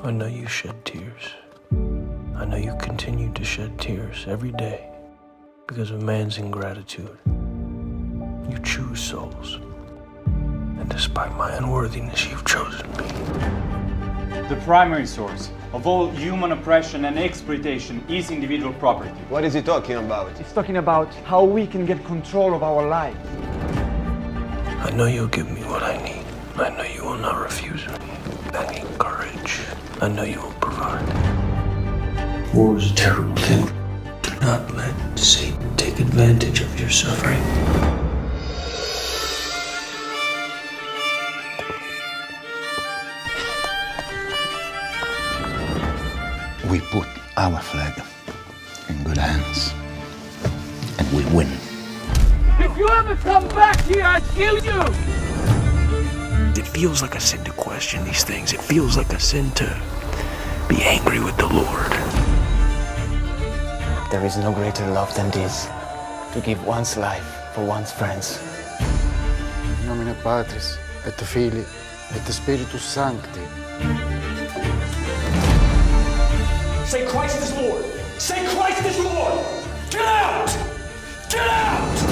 I know you shed tears. I know you continue to shed tears every day because of man's ingratitude. You choose souls. And despite my unworthiness, you've chosen me. The primary source of all human oppression and exploitation is individual property. What is he talking about? He's talking about how we can get control of our life. I know you'll give me what I need. I know you will not refuse me. I need courage. I know you will provide. War is a terrible thing. Do not let Satan take advantage of your suffering. We put our flag in good hands, and we win. If you ever come back here, I'll kill you! It feels like a sin to question these things. It feels like a sin to be angry with the Lord. There is no greater love than this, to give one's life for one's friends. In nomine Patris, et Filii, et Spiritus Sancti. Say Christ is Lord! Say Christ is Lord! Get out! Get out!